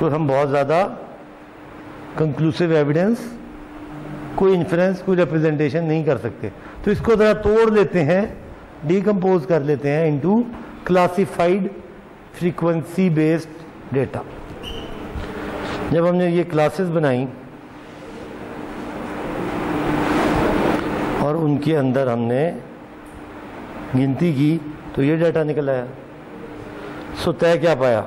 इसको हम बहुत ज़्यादा कंक्लूसिव एविडेंस, कोई इन्फ्रेंस, कोई रिप्रेजेंटेशन नहीं कर सकते। तो इसको ज़रा तोड़ लेते हैं, डिकम्पोज कर लेते हैं into classified frequency based data. जब हमने ये क्लासेस बनाई और उनके अंदर हमने गिनती की तो ये डाटा निकल आया। सो तय क्या पाया?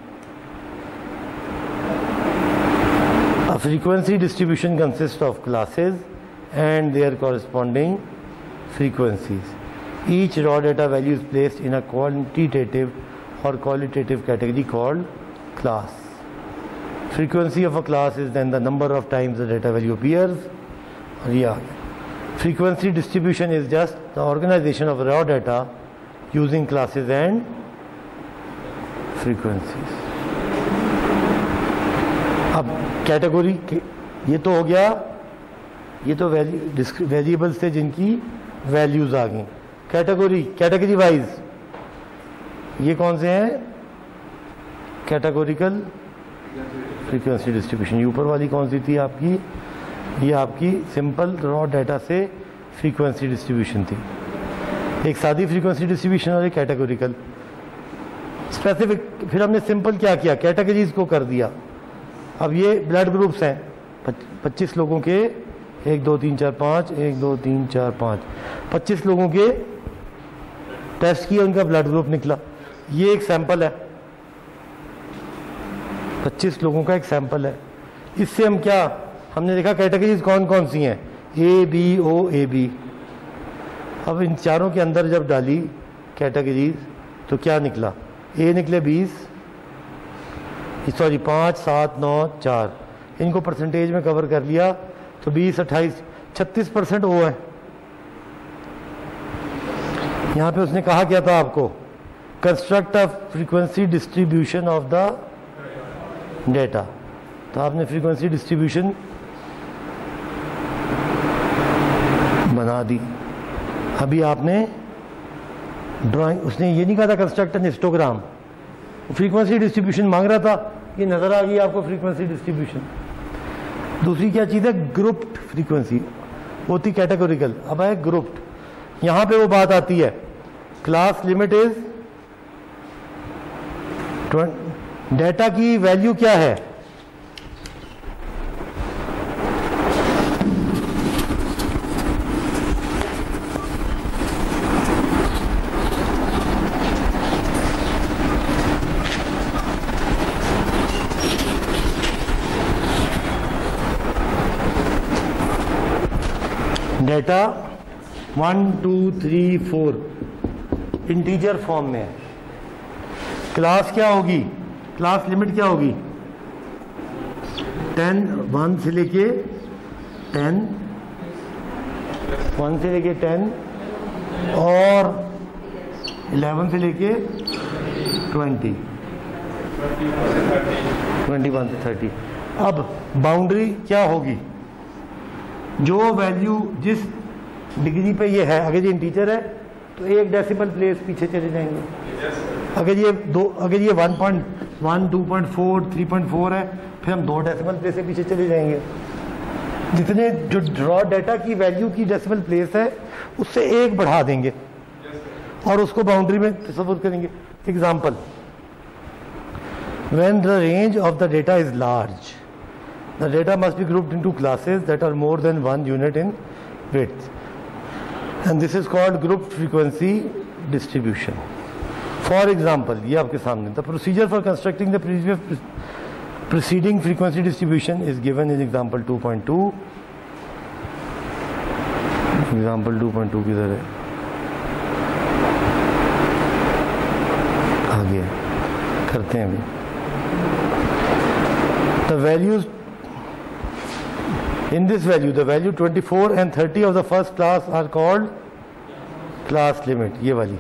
A frequency distribution consists of classes and their corresponding frequencies. Each raw data value is placed in a quantitative or qualitative category called class. Frequency of a class is then the number of times the data value appears. Frequency distribution is just the organization of raw data using classes and frequencies. अब category, ये तो हो गया, ये तो variables थे जिनकी values आ गई। कैटेगरी वाइज ये कौन से हैं? Categorical frequency distribution. ये ऊपर वाली कौन सी थी आपकी? ये आपकी सिंपल रॉ डाटा से फ्रीक्वेंसी डिस्ट्रीब्यूशन थी। एक सादी फ्रीक्वेंसी डिस्ट्रीब्यूशन और एक कैटेगोरिकल स्पेसिफिक। फिर हमने सिंपल क्या किया? कैटेगरीज को कर दिया। अब ये ब्लड ग्रुप्स हैं 25 लोगों के, 1 2 3 4 5, 1 2 3 4 5, 25 लोगों के टेस्ट किया, उनका ब्लड ग्रुप निकला। ये एक सैंपल है, 25 लोगों का एक सैंपल है। इससे हम क्या, हमने देखा कैटेगरीज कौन कौन सी हैं? A B O A B. अब इन चारों के अंदर जब डाली कैटेगरीज तो क्या निकला? ए निकले 20, सॉरी 5 7 9 4। इनको परसेंटेज में कवर कर लिया तो 20 28 36% वो है। यहाँ पे उसने कहा क्या था आपको? Construct a frequency distribution of the data. तो आपने फ्रीक्वेंसी डिस्ट्रीब्यूशन बना दी। अभी आपने ड्राइंग, उसने ये नहीं कहा था construct an histogram, frequency distribution मांग रहा था। ये नजर आ गई आपको फ्रीक्वेंसी डिस्ट्रीब्यूशन। दूसरी क्या चीज़ है? ग्रुप्ड फ्रीक्वेंसी, वो थी कैटेगोरिकल। अब है ग्रुप्ड। यहां पे वो बात आती है, क्लास लिमिट इज डेटा की वैल्यू क्या है? डेटा 1 2 3 4 इंटीजर फॉर्म में है। क्लास क्या होगी? क्लास लिमिट क्या होगी? 10 1 से लेके 10, 1 से लेके 10 और 11 से लेके 20, 21 से 30। अब बाउंड्री क्या होगी? जो वैल्यू जिस डिग्री पे ये है, अगर ये इंटीजर है तो 1 डेसिमल प्लेस पीछे चले जाएंगे। अगर ये 1.1 2.4 3.4 है, फिर हम 2 डेसिमल प्लेस से पीछे चले जाएंगे। जितने जो रॉ डाटा की वैल्यू की डेसिमल प्लेस है उससे 1 बढ़ा देंगे और उसको बाउंड्री में तस्वीर करेंगे। Example, when the range of the data is large, the data must be grouped into classes that are more than 1 unit in width, and this is called grouped frequency distribution. For example, ये आपके सामने, the procedure for constructing the preceding frequency distribution is given in example 2.2. example 2.2 किधर है? आगे करते हैं अभी। The values in this value, the value 24 and 30 of the first class are called class limit. ये वाली,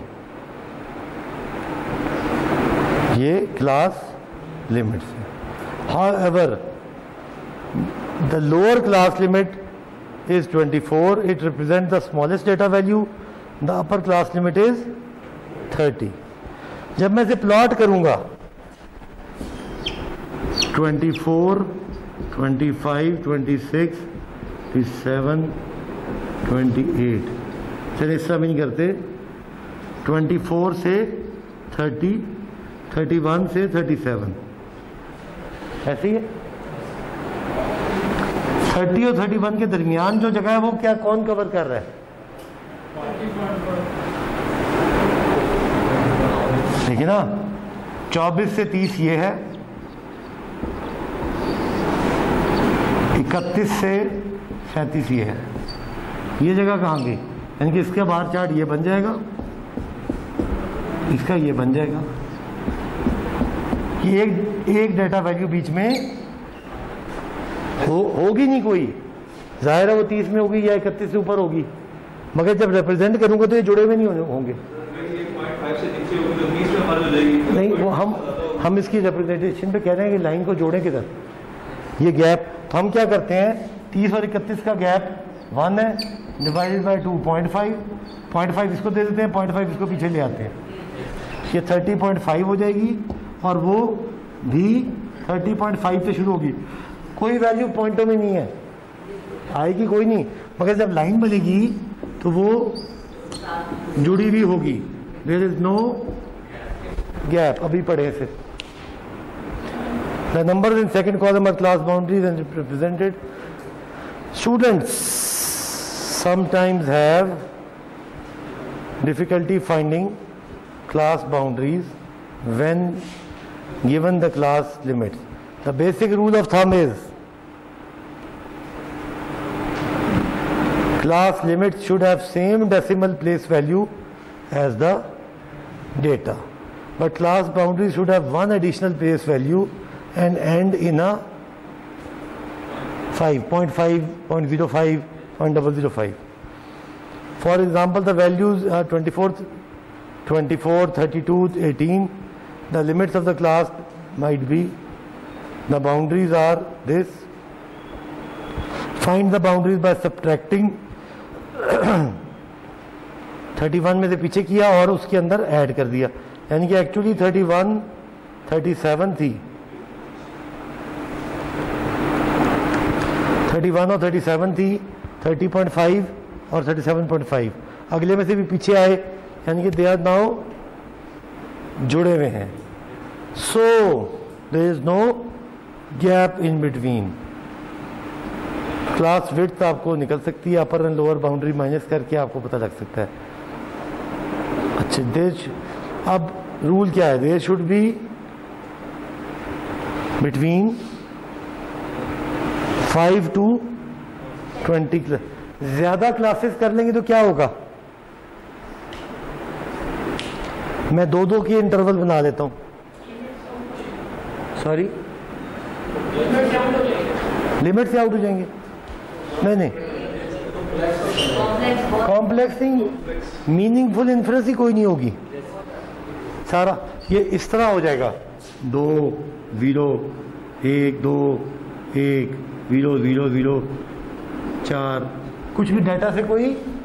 ये class limits. However, the lower class limit is 24. It represents the smallest data value. The upper class limit is 30. जब मैं इसे plot करूंगा 24, 25, 26, 27, 28। चलिए इस तरह भी नहीं करते, 24 से 30, 31 से 37, ऐसे ही है। 30 और 31 के दरमियान जो जगह है वो क्या कौन कवर कर रहा है? देखिए ना, 24 से 30 ये है, 31 से 37 ये है। ये जगह कहाँ गई? यानी कि इसका बार चार्ट ये बन जाएगा, इसका ये बन जाएगा कि एक डाटा वैल्यू बीच में होगी नहीं कोई, जाहिर है वो 30 में होगी या 31 से ऊपर होगी, मगर जब रिप्रेजेंट करूंगा तो ये जुड़े हुए नहीं होंगे। नहीं, वो हम इसकी रिप्रेजेंटेशन पे कह रहे हैं कि लाइन को जोड़े किधर, ये गैप। तो हम क्या करते हैं, 30 और 31 का गैप 1 है, डिवाइडेड बाई 2 0.5 इसको दे देते हैं, 0.5 इसको पीछे ले आते हैं, ये 30.5 हो जाएगी और वो भी 30.5 से शुरू होगी। कोई वैल्यू पॉइंटों में नहीं है, आएगी कोई नहीं, मगर जब लाइन बनेगी तो वो जुड़ी भी होगी। There is no gap. अभी पढ़े इसे। The number in second column are class boundaries and represented. Students sometimes have difficulty finding class boundaries when given the class limits. The basic rule of thumb is class limits should have same decimal place value as the data, but class boundaries should have one additional place value and end in a 5, 0.5, 0.05, 0.005. For example, the values are 24, 32, 18. The limits of the class might be, the boundaries are this. Find the boundaries by subtracting 31 में से पीछे किया और उसके अंदर add कर दिया, यानी कि एक्चुअली 31, 37 थी, 31 और 37 थी, 30.5 और 37.5 अगले में से भी पीछे आए, यानी कि दे आर नाउ जुड़े हुए हैं। So there is no gap in between. Class width आपको निकल सकती है, upper and lower boundary minus करके आपको पता लग सकता है। अच्छा, अब रूल क्या है? There should be between 5 to 20। ज्यादा क्लासेस कर लेंगे तो क्या होगा? मैं दो की इंटरवल बना लेता हूं। सॉरी, लिमिट से आउट हो जाएंगे। नहीं, कॉम्प्लेक्स नहीं, मीनिंगफुल इन्फ्रेंस ही कोई नहीं होगी। सारा ये इस तरह हो जाएगा, 2 0 1 2 1 0 0 0 4, कुछ भी डाटा से कोई,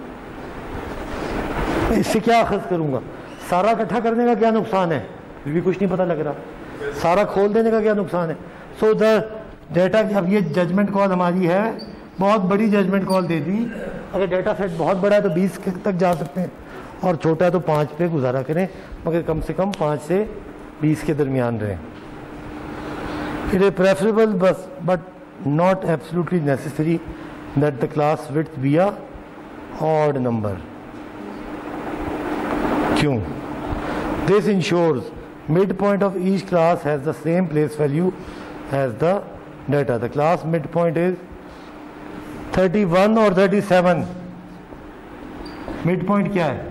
इससे क्या अखज़ करूंगा? सारा इकट्ठा करने का क्या नुकसान है? फिर भी कुछ नहीं पता लग रहा। सारा खोल देने का क्या नुकसान है? सो द डाटा, अब ये जजमेंट कॉल हमारी है, बहुत बड़ी जजमेंट कॉल दे दी। अगर डाटा सेट बहुत बड़ा है तो 20 तक जा सकते हैं, और छोटा है तो 5 पे गुजारा करें, मगर कम से कम 5 से 20 के दरमियान रहें। It is preferable but not absolutely necessary that the class width be a odd number. क्यों? This ensures midpoint of each class has the same place value as the data. The class midpoint is 31 or 37. midpoint क्या है?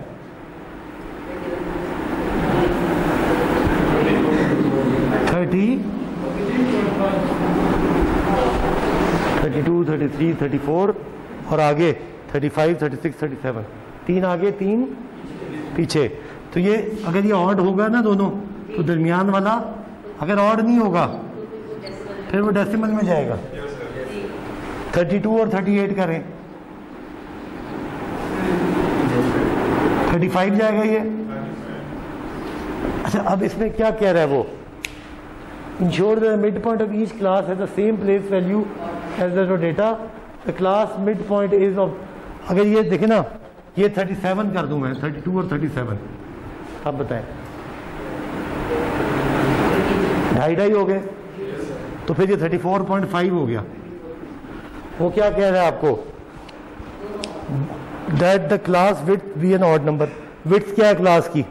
32, 33, 34 और आगे 35, 36, 37, 3 आगे 3 पीछे। तो ये अगर ये ऑड होगा ना दोनों, तो दरमियान वाला अगर ऑड नहीं होगा फिर वो डेसिमल में जाएगा। 32 और 38 करें, 35 जाएगा ये। अच्छा, अब इसमें क्या कह रहा है वो? ensure that the midpoint of each class has the same place value as the data. The class midpoint is of, अगर ये देखें ना, ये 37 कर दूं मैं, 32 और 37, अब बताएं, ढाई हो गए, तो फिर ये 34.5 हो गया। वो क्या कह रहा है आपको, that the class width be an odd number. Width क्या है क्लास की,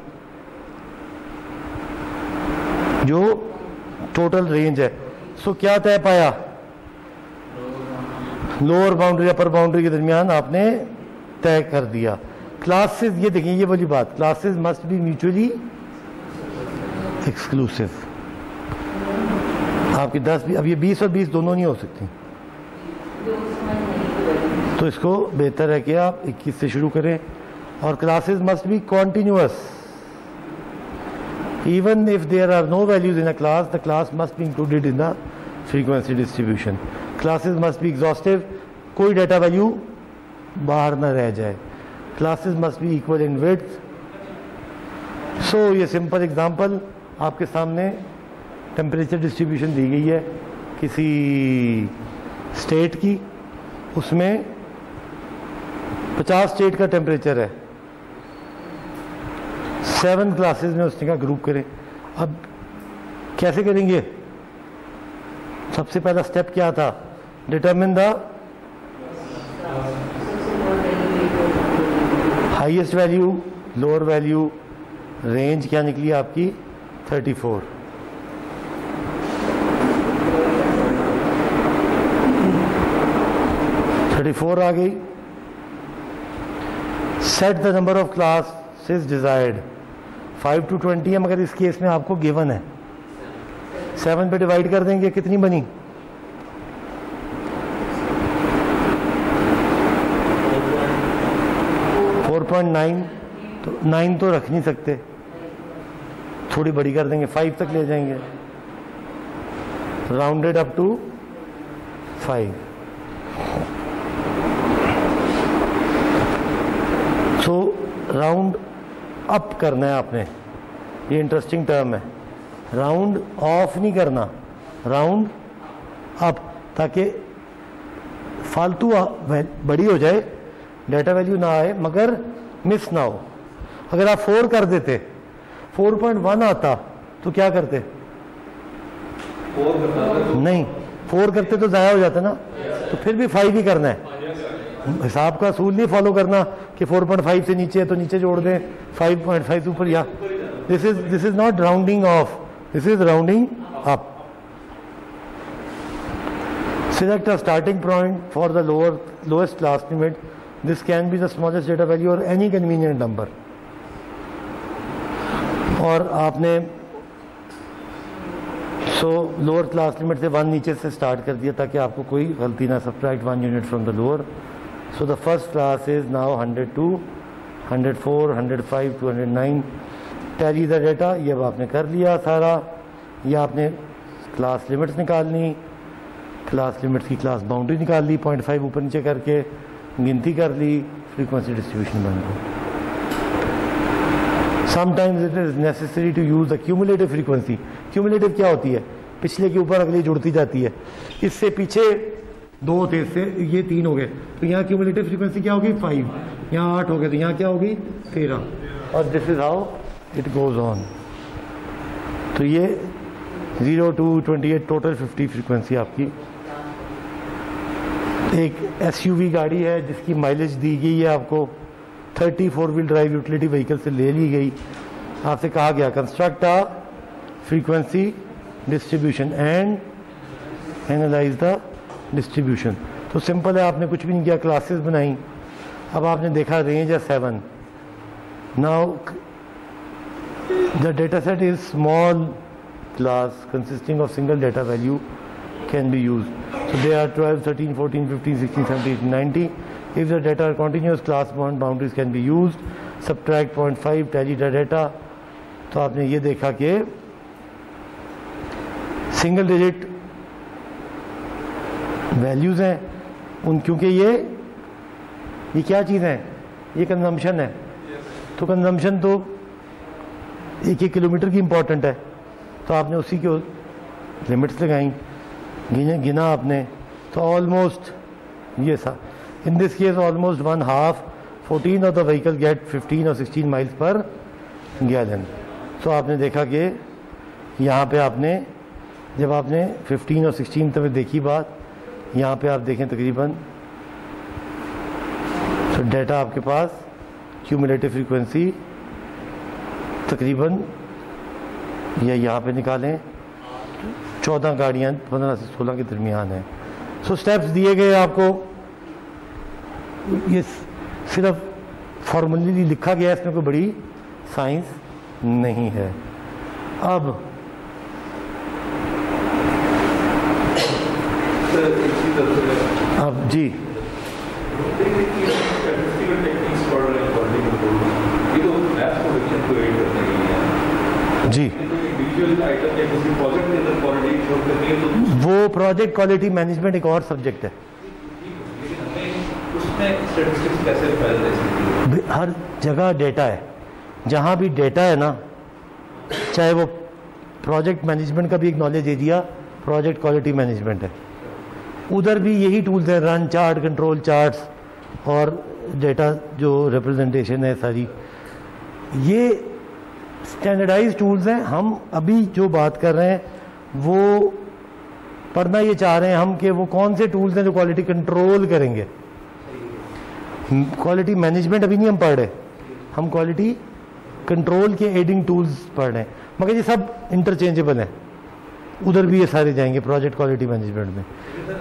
जो टोटल रेंज है। सो क्या तय पाया, लोअर बाउंड्री अपर बाउंड्री के दरमियान आपने तय कर दिया। क्लासेस, ये देखिए ये वाली बात, classes must be mutually exclusive. आपकी 10 भी, अब ये 20 और 20 दोनों नहीं हो सकती, तो इसको बेहतर है कि आप 21 से शुरू करें। और classes must be continuous, even if there are no values in a class, the class must be included in the frequency distribution. Classes must be exhaustive, कोई data value बाहर ना रह जाए। Classes must be equal in width. So ये simple example आपके सामने temperature distribution दी गई है किसी state की, उसमें 50 स्टेट का टेम्परेचर है, 7 क्लासेस में उसने का ग्रुप करें। अब कैसे करेंगे, सबसे पहला स्टेप क्या था, determine the highest value, lower value, range क्या निकली आपकी 34। आ गई। Set the number of classes desired, 5 to 20 है, मगर इस केस में आपको गिवन है 7 पे डिवाइड कर देंगे, कितनी बनी 4.9, तो 9 तो रख नहीं सकते, थोड़ी बड़ी कर देंगे, 5 तक ले जाएंगे, राउंडेड अप टू 5। सो राउंड अप करना है आपने, ये इंटरेस्टिंग टर्म है, राउंड ऑफ नहीं करना, राउंड अप, ताकि फालतू बड़ी हो जाए, डाटा वैल्यू ना आए मगर मिस ना हो। अगर आप 4 कर देते, 4.1 आता तो क्या करते, 4 नहीं 4 करते तो ज़ाया हो जाता ना, तो फिर भी 5 ही करना है। हिसाब का असूल नहीं फॉलो करना कि 4.5 से नीचे है तो नीचे जोड़ दें, 5.5 से ऊपर, या this is not rounding off, this is rounding up. Select a starting point for the lowest class limit. This can be the smallest data value or any convenient number. और आपने लोअर क्लास लिमिट से 1 नीचे से start कर दिया ताकि आपको कोई गलती ना। Subtract 1 unit from the lower. So the first class is now 102, 104, 105, 209. Tally the data, ये अब आपने कर लिया सारा। ये आपने क्लास लिमिट्स निकालनी, क्लास लिमिट्स की क्लास बाउंड्री निकाल ली, 0.5 ऊपर नीचे करके गिनती कर ली, फ्रीक्वेंसी डिस्ट्रीब्यूशन बन गई। Sometimes it is necessary to use the cumulative frequency. Cumulative क्या होती है, पिछले के ऊपर अगली जुड़ती जाती है। इससे पीछे 2 थे, इससे ये 3 हो गए, तो यहाँ क्यूमुलेटिव फ्रीक्वेंसी क्या होगी 5, यहाँ 8 हो गए, तो यहाँ क्या होगी 13, और this is how it goes on. तो ये 0 to 28 टोटल 50 फ्रीक्वेंसी आपकी। एक SUV गाड़ी है जिसकी माइलेज दी गई है आपको 30 4 व्हील ड्राइव यूटिलिटी व्हीकल से ले ली गई। आपसे कहा गया construct a frequency distribution and analyse the distribution. तो सिंपल है, आपने कुछ भी नहीं किया, क्लासेस बनाई। अब आपने देखा रेंज है 7। Now the data set is small class consisting of single data value can be used. So they are 12, 13, 14, 15, 16, 17, 18, 19. If the data are continuous, class boundaries can be used. Subtract 0.5, tally the data. तो आपने ये देखा कि single digit values हैं उन, क्योंकि ये क्या चीज़ है, ये कंजम्पशन है। तो कंजम्पशन तो 1 किलोमीटर की इंपॉर्टेंट है, तो आपने उसी को लिमिट्स लगाई, गिना आपने, तो ऑलमोस्ट ये था। In this case almost 1/2 14 of the vehicle get 15 और 16 माइल्स पर गैलन। तो आपने देखा कि यहाँ पे आपने जब आपने 15 और 16 तक देखी बात, यहाँ पे आप देखें तकरीबन तो डेटा आपके पास क्यूमुलेटिव फ्रीक्वेंसी तकरीबन ये यहाँ पे निकालें 14 गाड़ियाँ 15 से 16 के दरमियान हैं। सो स्टेप्स दिए गए आपको, ये सिर्फ फॉर्मूली लिखा गया है, इसमें कोई बड़ी साइंस नहीं है। अब जी जी वो प्रोजेक्ट क्वालिटी मैनेजमेंट एक और सब्जेक्ट है। हर जगह डेटा है, जहाँ भी डेटा है ना, चाहे वो प्रोजेक्ट मैनेजमेंट का भी एक knowledge area project quality management है, उधर भी यही टूल्स हैं, रन चार्ट, कंट्रोल चार्ट्स और डेटा जो रिप्रेजेंटेशन है सारी, ये स्टैंडर्डाइज टूल्स हैं। हम अभी जो बात कर रहे हैं वो पढ़ना ये चाह रहे हैं हम कि वो कौन से टूल्स हैं जो क्वालिटी कंट्रोल करेंगे। क्वालिटी मैनेजमेंट अभी नहीं हम पढ़ रहे, हम क्वालिटी कंट्रोल के एडिंग टूल्स पढ़ रहे हैं, मगर ये सब इंटरचेंजेबल हैं, उधर भी ये सारे जाएंगे प्रोजेक्ट क्वालिटी मैनेजमेंट में।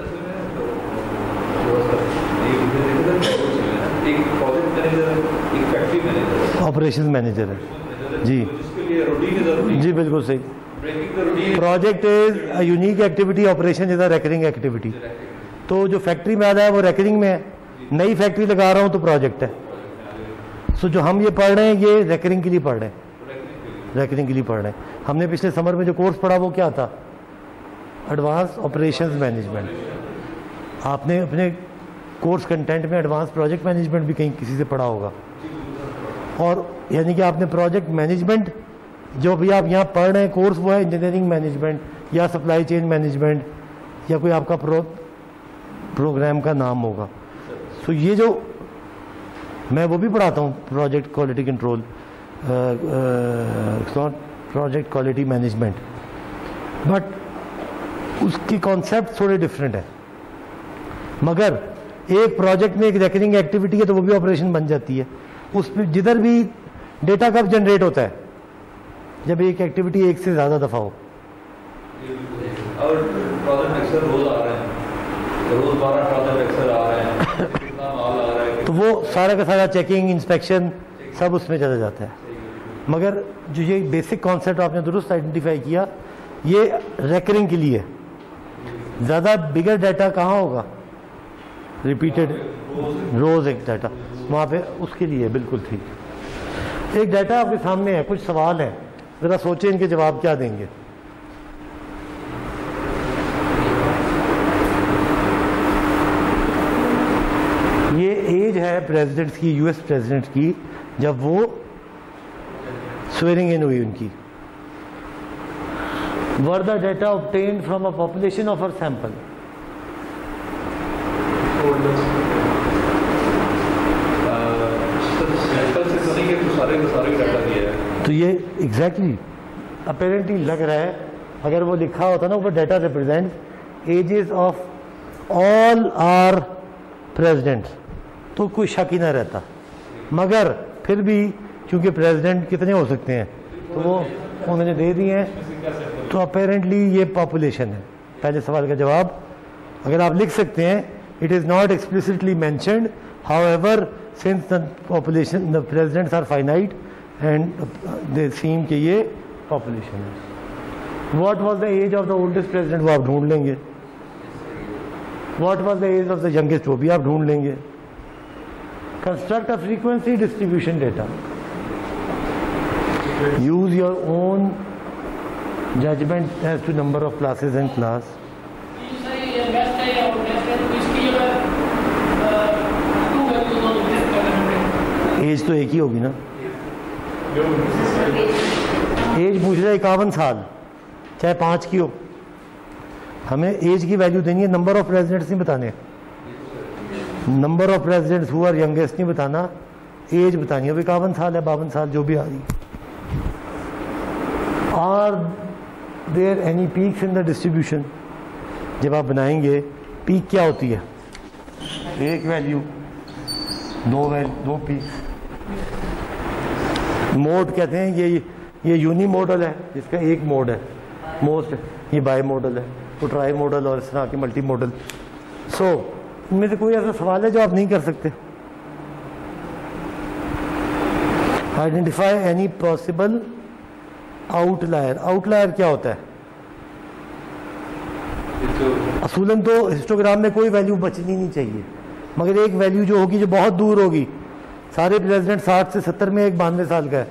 ऑपरेशंस मैनेजर है जी जी बिल्कुल सही। Project is a unique activity, operation is a recurring activity. तो जो फैक्ट्री में आ रहा है वो रेकरिंग में है, नई फैक्ट्री लगा रहा हूँ तो प्रोजेक्ट है। सो जो हम ये पढ़ रहे हैं ये रेकरिंग के लिए पढ़ रहे हैं, रेकरिंग के लिए पढ़ रहे हैं। हमने पिछले समर में जो कोर्स पढ़ा वो क्या था, एडवांस ऑपरेशंस मैनेजमेंट। आपने अपने कोर्स कंटेंट में एडवांस प्रोजेक्ट मैनेजमेंट भी कहीं किसी से पढ़ा होगा, और यानी कि आपने प्रोजेक्ट मैनेजमेंट जो भी आप यहाँ पढ़ रहे हैं कोर्स वो है इंजीनियरिंग मैनेजमेंट या सप्लाई चेन मैनेजमेंट या कोई आपका प्रोग्राम का नाम होगा। सो ये जो मैं वो भी पढ़ाता हूँ project quality control, project quality management, but उसकी कॉन्सेप्ट थोड़े डिफरेंट है। मगर एक प्रोजेक्ट में एक रेकरिंग एक्टिविटी है तो वो भी ऑपरेशन बन जाती है। उसमें जिधर भी डेटा कब जनरेट होता है, जब एक एक्टिविटी एक से ज़्यादा दफ़ा हो। और प्रोजेक्ट अक्सर रोज आ रहे हैं, रोज 12 प्रोजेक्ट अक्सर आ रहे हैं, कितना माल आ रहा है, तो वो सारा का सारा चेकिंग इंस्पेक्शन सब उसमें चला जाता है। मगर जो ये बेसिक कॉन्सेप्ट आपने दुरुस्त आइडेंटिफाई किया, ये रेकरिंग के लिए। ज़्यादा बिगर डाटा कहाँ होगा, रिपीटेड रोज एक डाटा वहाँ पे, उसके लिए बिल्कुल ठीक। एक डाटा आपके सामने है, कुछ सवाल है, ज़रा सोचें इनके जवाब क्या देंगे। ये एज है प्रेसिडेंट्स की, यूएस प्रेसिडेंट की, जब वो स्वेरिंग इन हुई उनकी। Were the data obtained from a population of a sample. तो ये एग्जैक्टली अपेरेंटली लग रहा है, अगर वो लिखा होता ना ऊपर data represent ages of all our presidents तो कोई शक ही ना रहता। मगर फिर भी क्योंकि प्रेसिडेंट कितने हो सकते हैं तो वो उन्होंने दे दिए हैं, तो अपेरेंटली ये पॉपुलेशन है। पहले सवाल का जवाब अगर आप लिख सकते हैं, it is not explicitly mentioned, however since the population the presidents are finite and they seem कि ये पॉपुलेशन है। What was the age of the oldest president, वो आप ढूंढ लेंगे। What was the age of the youngest, वो भी आप ढूंढ लेंगे। Construct a frequency distribution data, use your own judgement as to number of classes and class. Age तो एक ही होगी ना, एज पूछ रहा है 51 साल, चाहे 5 की हो, हमें एज की वैल्यू देनी है, नंबर ऑफ रेजिडेंट्स नहीं बताने, number of residents who are youngest नहीं बताना, एज बतानी है। 51 साल है, 52 साल, जो भी आ रही। Are there any peaks in the distribution? जब आप बनाएंगे पीक क्या होती है? एक वैल्यू, दो पीक। मोड कहते हैं ये यूनी मॉडल है जिसका एक मोड है, मोस्ट, ये बाई मॉडल है, तो ट्राई मॉडल और इस तरह के मल्टी मॉडल। सो इनमें से कोई ऐसा सवाल है जो आप नहीं कर सकते? Identify any possible outlier. Outlier क्या होता है? असूलन तो हिस्टोग्राम में कोई वैल्यू बचनी नहीं चाहिए, मगर एक वैल्यू जो होगी जो बहुत दूर होगी। सारे प्रेसिडेंट 60 से 70 में एक 92 साल का है,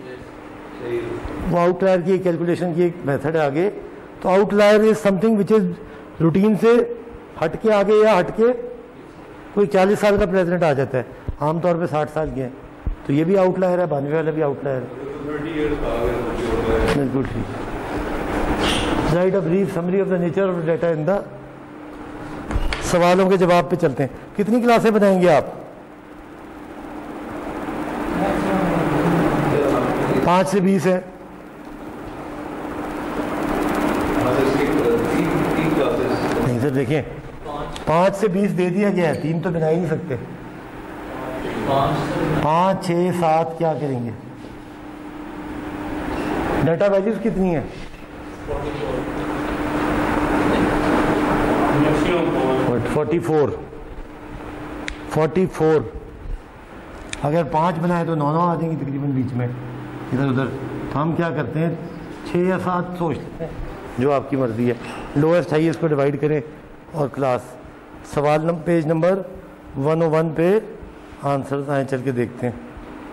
वो आउटलायर की कैलकुलेशन की एक मेथड है आगे। तो outlier is something which is routine से हटके आगे या हटके, कोई 40 साल का प्रेसिडेंट आ जाता है, आमतौर पे 60 साल के हैं, तो ये भी आउटलायर है, 92 वाला भी आउटलायर है। बिल्कुल ठीक। Right a brief summary of the nature of data in the. सवालों के जवाब पे चलते हैं। कितनी क्लासें बनाएंगे आप? 5 से 20 है। नहीं सर देखिए, 5 से 20 दे दिया गया है, 3 तो बना ही नहीं सकते। 5, 6, 7 क्या करेंगे? डाटा वैल्यूज कितनी है? 44। अगर 5 बनाए तो 9 आ जाएंगी तकरीबन बीच में इधर उधर। तो हम क्या करते हैं, 6 या 7 सोच लेते हैं, जो आपकी मर्जी है। लोएस्ट हाईएस्ट को डिवाइड करें और क्लास। सवाल पेज नंबर 101 पे आंसर आए, चल के देखते हैं।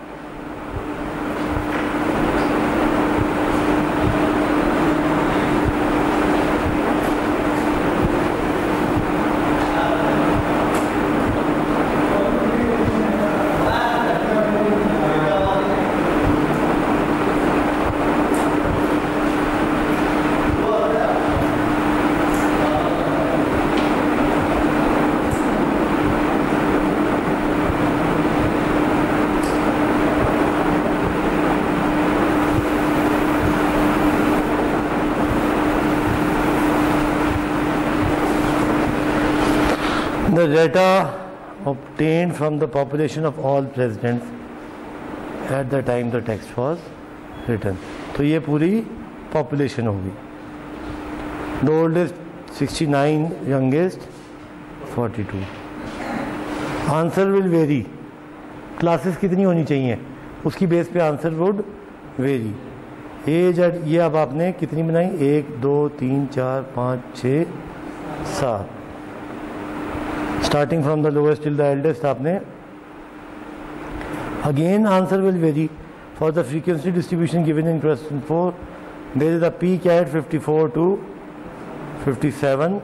The data obtained from the population of all presidents at the time the text was written. तो ये पूरी पॉपुलेशन होगी। The oldest 69, youngest 42. Answer will vary. Classes कितनी होनी चाहिए उसकी बेस पे आंसर वुड वेरी। एज ये अब आपने कितनी बनाई? 1, 2, 3, 4, 5, 6, 7। Starting from the lowest till the eldest आपने। Again answer will vary for the frequency distribution given in question 4। There is a peak at 54 to 57,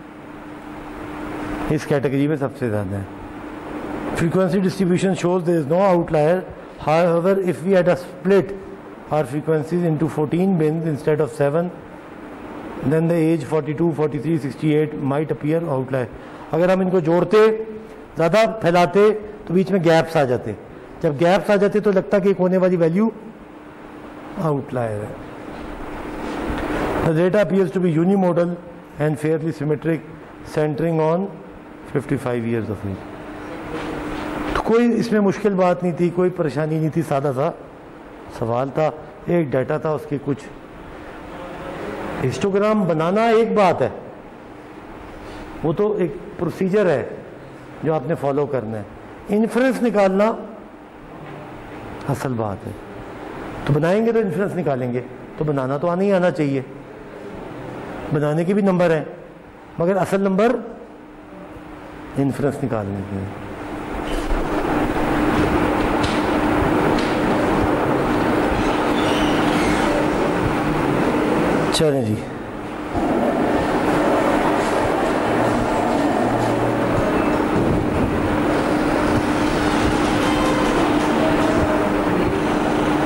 इस कैटेगरी में सबसे ज़्यादा है। Frequency distribution shows there is no outlier. However if we had a split our frequencies into 14 bins instead of 7, then the age 42, 43, 68 might appear outlier. अगर हम इनको जोड़ते, ज़्यादा फैलाते, तो बीच में गैप्स आ जाते। जब गैप्स आ जाते तो लगता कि एक होने वाली वैल्यू आउटलायर है। The data appears to be unimodal and fairly symmetric, centering on 55 years of age. तो कोई इसमें मुश्किल बात नहीं थी, कोई परेशानी नहीं थी, सादा सा सवाल था। एक डाटा था, उसके कुछ हिस्टोग्राम बनाना एक बात है, वो तो एक प्रोसीजर है जो आपने फॉलो करना है। इन्फ्रेंस निकालना असल बात है। तो बनाएंगे तो इन्फ्रेंस निकालेंगे, तो बनाना तो आना ही आना चाहिए। बनाने के भी नंबर हैं, मगर असल नंबर इन्फ्रेंस निकालने के। चलें जी,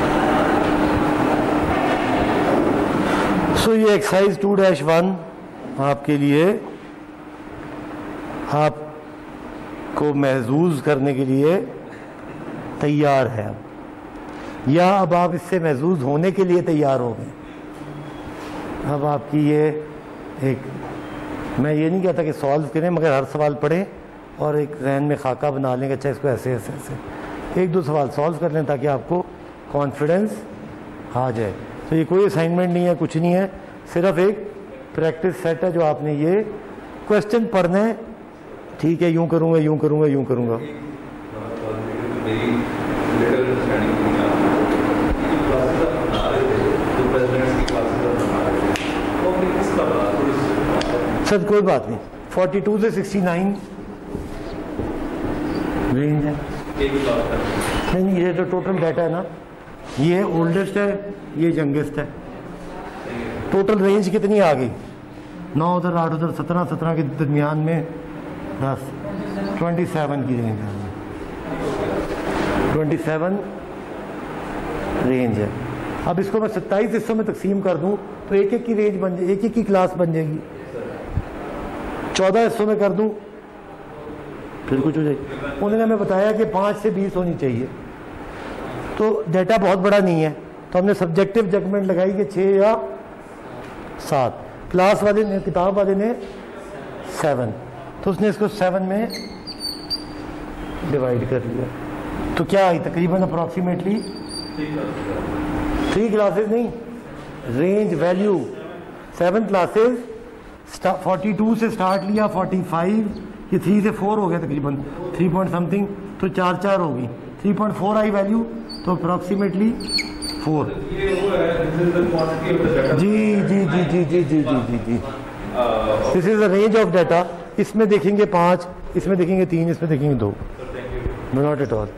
ये एक्सरसाइज 2-1 आपके लिए आपको महसूस करने के लिए तैयार है अब, या अब आप इससे महसूस होने के लिए तैयार हो गए। अब आपकी ये एक, मैं ये नहीं कहता कि सॉल्व करें, मगर हर सवाल पढ़ें और एक जहन में खाका बना लेंगे, अच्छा इसको ऐसे ऐसे ऐसे एक दो सवाल सॉल्व कर लें ताकि आपको कॉन्फिडेंस आ जाए। तो ये कोई असाइनमेंट नहीं है, कुछ नहीं है, सिर्फ एक प्रैक्टिस सेट है जो आपने ये क्वेश्चन पढ़ना है। ठीक है, यूँ करूँगा, यूँ करूँगा, यूँ करूँगा। सर कोई बात नहीं, 42 से 69 रेंज है। नहीं, ये जो टोटल डाटा है ना, ये ओल्डेस्ट है, ये यंगेस्ट है। टोटल रेंज कितनी आ गई? 9 उधर, 8 उधर, 17 17 के दरमियान में 10, 27 की रेंज है। 27 रेंज है। अब इसको मैं 27 हिस्सों में तकसीम कर दूं तो एक एक की रेंज बन जाए, एक एक की क्लास बन जाएगी। 14 हिस्सों में कर दूं फिर कुछ हो जाएगी। उन्होंने हमें बताया कि 5 से 20 होनी चाहिए, तो डाटा बहुत बड़ा नहीं है, तो हमने सब्जेक्टिव जजमेंट लगाई कि 6 या 7। क्लास वाले ने, किताब वाले ने 7, तो उसने इसको 7 में डिवाइड कर लिया। तो क्या आई तकरीबन अप्रॉक्सीमेटली 3 क्लासेस नहीं, रेंज वैल्यू 7 क्लासेस। 42 से स्टार्ट लिया, 45, ये 3 से 4 हो गया तकरीबन 3 पॉइंट समथिंग, तो 4 4 होगी, 3.4 आई वैल्यू, तो अप्रॉक्सीमेटली 4। जी जी जी जी जी जी जी जी जी this is the range of data. इसमें देखेंगे 5, इसमें देखेंगे 3, इसमें देखेंगे 2, नॉट एट ऑल।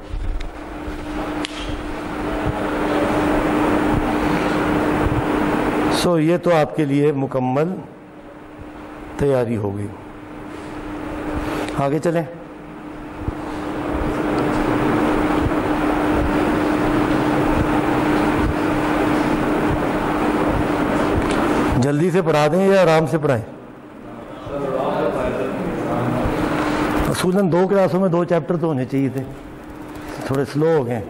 सो ये तो आपके लिए मुकम्मल तैयारी हो गई। आगे चलें। जल्दी से पढ़ा दें या आराम से पढ़ाएं? असूलन 2 क्लासों में 2 चैप्टर तो होने चाहिए थे, थोड़े स्लो हो गए।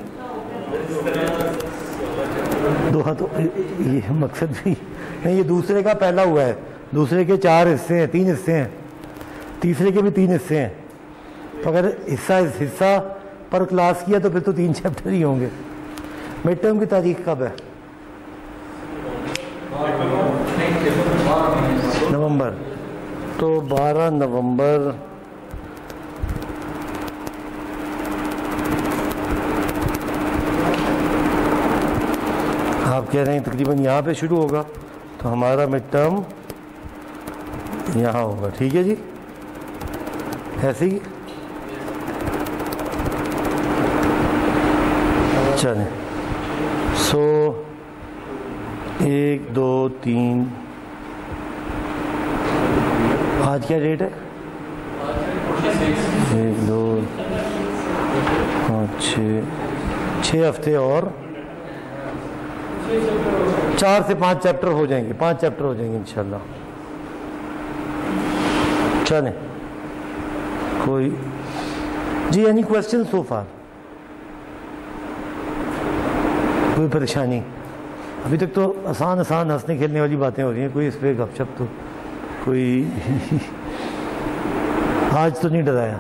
2 तो ये मकसद भी नहीं, ये दूसरे का पहला हुआ है, दूसरे के 4 हिस्से हैं, 3 हिस्से हैं, तीसरे के भी 3 हिस्से हैं। तो अगर हिस्सा पर क्लास किया तो फिर तो 3 चैप्टर ही होंगे। मिड टर्म की तारीख कब है? नवंबर। तो 12 नवंबर आप कह रहे हैं तकरीबन यहाँ पे शुरू होगा, तो हमारा मिड टर्म यहाँ होगा। ठीक है जी, ऐसे ही चलें। सो 1 2 3, आज क्या डेट है? 1 2 5 6 हफ्ते और 4 से 5 चैप्टर हो जाएंगे, 5 चैप्टर हो जाएंगे इंशाल्लाह। चलें, कोई जी एनी क्वेश्चन सो फार? कोई परेशानी? अभी तक तो आसान आसान हंसने खेलने वाली बातें हो रही हैं, कोई इस पर गपशप तो कोई आज तो नहीं डराया।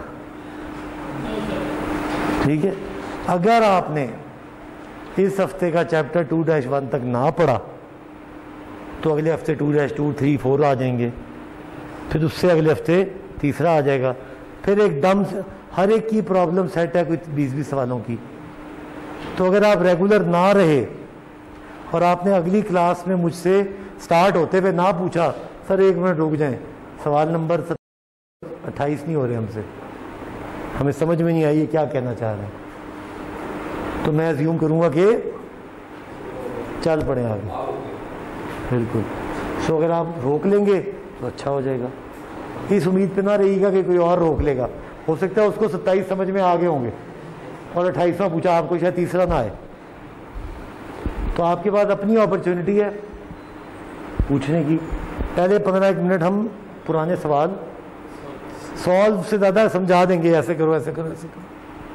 ठीक है, अगर आपने इस हफ्ते का चैप्टर 2-1 तक ना पढ़ा तो अगले हफ्ते 2-2, 3, 4 आ जाएंगे, फिर उससे अगले हफ्ते तीसरा आ जाएगा, फिर एकदम हर एक की प्रॉब्लम सेट है कोई 20-20 सवालों की। तो अगर आप रेगुलर ना रहे और आपने अगली क्लास में मुझसे स्टार्ट होते हुए ना पूछा सर 1 मिनट रुक जाएं, सवाल नंबर 28 नहीं हो रहे हमसे, हमें समझ में नहीं आई ये क्या कहना चाह रहे हैं, तो मैं अज्यूम करूंगा कि चल पड़े आगे। बिल्कुल। सो अगर आप रोक लेंगे तो अच्छा हो जाएगा, इस उम्मीद पे ना रहिएगा कि कोई और रोक लेगा। हो सकता है उसको 27 समझ में आ गए होंगे और 28वां पूछा, आपको शायद तीसरा ना आए, तो आपके पास अपनी अपॉर्चुनिटी है पूछने की। पहले 15 मिनट हम पुराने सवाल सॉल्व से ज़्यादा समझा देंगे, ऐसे करो ऐसे करो ऐसे करो।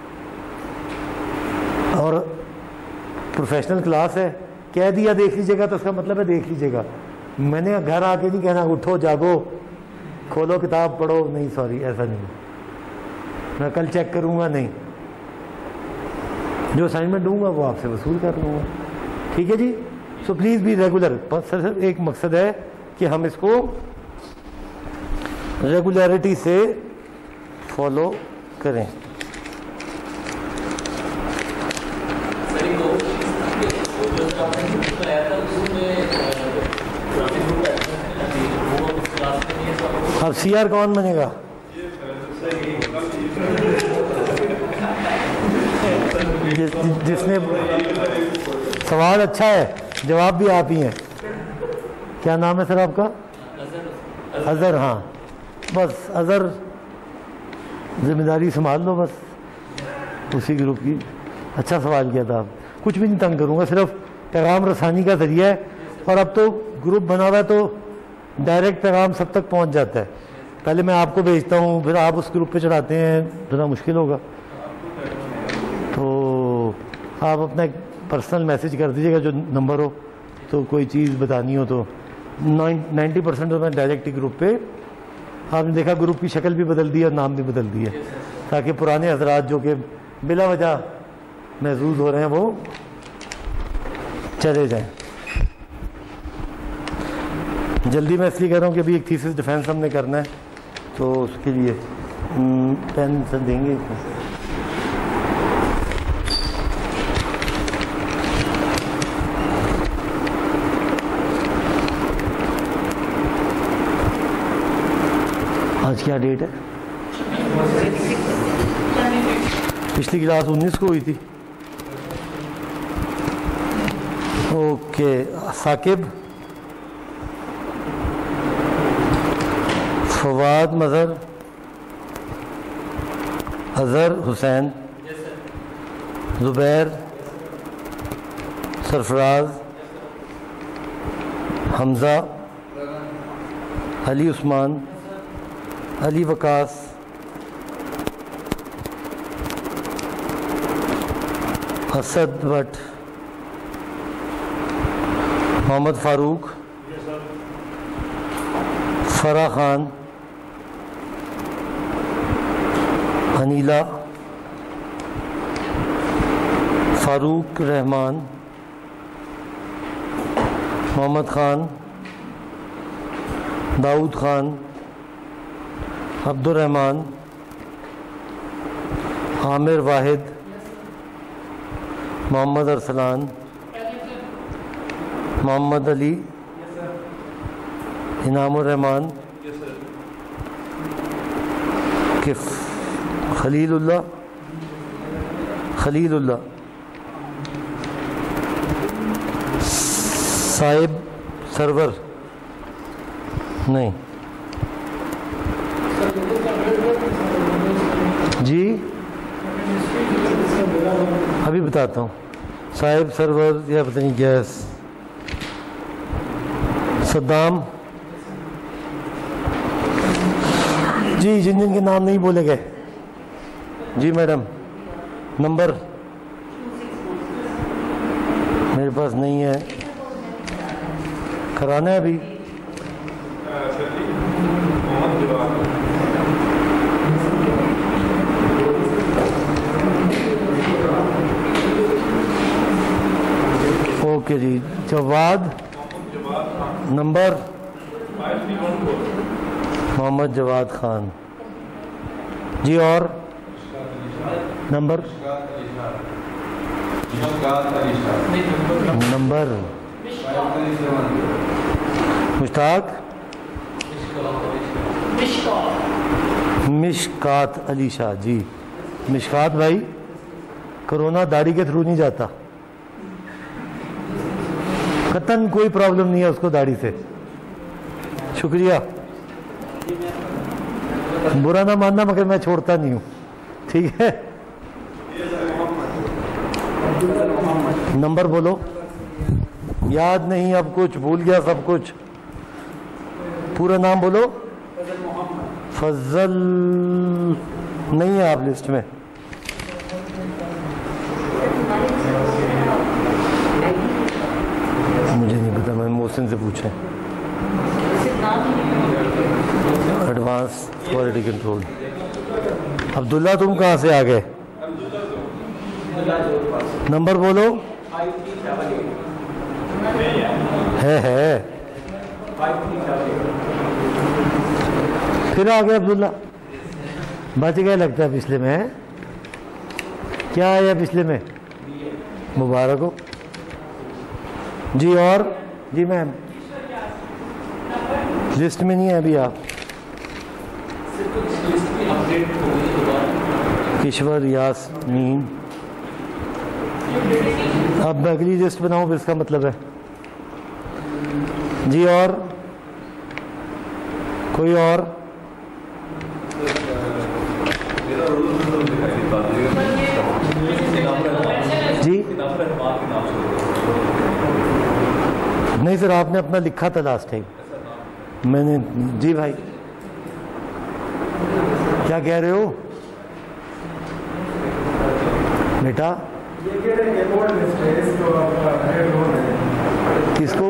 और प्रोफेशनल क्लास है, कह दिया देख लीजिएगा तो उसका मतलब है देख लीजिएगा। मैंने घर आके नहीं कहना उठो जागो खोलो किताब पढ़ो, नहीं सॉरी ऐसा नहीं, मैं कल चेक करूँगा नहीं, जो असाइनमेंट दूंगा वो आपसे वसूल कर लूँगा। ठीक है जी। So please be regular. सिर्फ एक मकसद है कि हम इसको रेगुलरिटी से फॉलो करें। अब सीआर कौन बनेगा? जिसने सवाल अच्छा है जवाब भी आप ही हैं। क्या नाम है सर आपका? अजहर। हाँ बस अजहर जिम्मेदारी संभाल लो बस उसी ग्रुप की। अच्छा सवाल किया था आप। कुछ भी नहीं तंग करूँगा, सिर्फ पैगाम रसानी का जरिया है। और अब तो ग्रुप बना हुआ है तो डायरेक्ट पैगाम सब तक पहुँच जाता है। पहले मैं आपको भेजता हूँ फिर आप उस ग्रुप पे चढ़ाते हैं, थोड़ा मुश्किल होगा। तो आप अपना एक पर्सनल मैसेज कर दीजिएगा जो नंबर हो, तो कोई चीज़ बतानी हो तो 90% तो मैं डायरेक्ट ही ग्रुप पे। आपने देखा ग्रुप की शक्ल भी बदल दी है और नाम भी बदल दिया, ताकि पुराने हजरात जो कि बिला वजह महसूस हो रहे हैं वो चले जाएं। जल्दी मैं इसलिए कह रहा हूँ कि अभी एक थीसिस डिफेंस हमने करना है, तो उसके लिए पेन से देंगे। आज क्या डेट है? पिछली क्लास 19 को हुई थी। ओके साकिब, फवाद मजहर, अजहर हुसैन, जुबैर, सरफराज, हमज़ा, अली उस्मान, अली वकास, असद भट्ट, मोहम्मद फ़ारूक, फरा खान, अनीला, फ़ारूक रहमान, मोहम्मद खान, दाऊद खान, अब्दुर्रहमान, आमिर वाहिद, मोहम्मद अरसलान, मोहम्मद अली, इनामुर रहमान, किफ खलीलुल्लाह, साहिब सरवर नहीं जी, अभी बताता हूँ। साहिब सरवर या पता नहीं गैस, सद्दाम जी, जिन जिन के नाम नहीं बोले गए जी। मैडम नंबर मेरे पास नहीं है, कराना है अभी। ओके जी, जवाद नंबर मोहम्मद जवाद खान जी। और नंबर मुश्ताक मिशकात अली शाह जी। मिशकात भाई, कोरोना दाढ़ी के थ्रू नहीं जाता, कतन कोई प्रॉब्लम नहीं है उसको दाढ़ी से। शुक्रिया, बुरा ना मानना मगर मैं छोड़ता नहीं हूँ, ठीक है। नंबर बोलो, याद नहीं अब कुछ, भूल गया सब कुछ। पूरा नाम बोलो। फजल नहीं है आप लिस्ट में। मुझे नहीं पता, मैं मोहसिन से पूछा। Advance quality control. अब्दुल्ला तुम कहाँ से आ गए? नंबर बोलो। है फिर आ गए अब्दुल्ला, बच गए लगता है पिछले में। है क्या आया पिछले में? मुबारक हो जी। और जी मैम लिस्ट में नहीं है अभी आप। ईश्वर यास्मीन, अब मैं अगली लिस्ट बनाऊं फिर इसका मतलब है जी। और कोई और? जी नहीं सर, आपने अपना लिखा था लास्ट टाइम। मैंने जी भाई क्या कह रहे हो बेटा? किसको?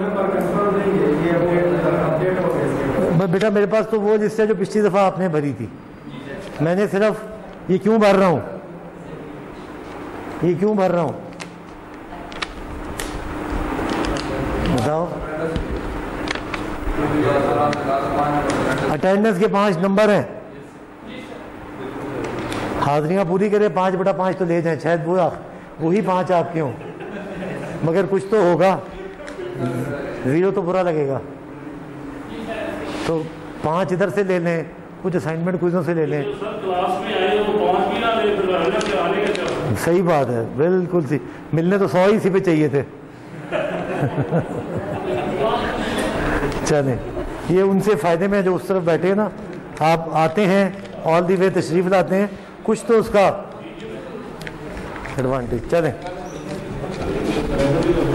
बेटा मेरे पास तो वो लिस्ट है जो पिछली दफा आपने भरी थी। मैंने सिर्फ ये क्यों भर रहा हूं, ये क्यों भर रहा हूं बताओ? अटेंडेंस के 5 नंबर हैं, हाजिरियां पूरी करें 5/5 तो ले जाएं, शायद वही 5 आपके हों, मगर कुछ तो होगा, 0 तो बुरा लगेगा। तो 5 इधर से ले लें, कुछ असाइनमेंट क्विज़ों से ले लें। सही बात है, बिल्कुल सी मिलने तो 100 ही इसी पे चाहिए थे। चलें, ये उनसे फ़ायदे में जो उस तरफ बैठे हैं ना, आप आते हैं ऑल दी वे तशरीफ़ लाते हैं, कुछ तो उसका एडवांटेज। चलें।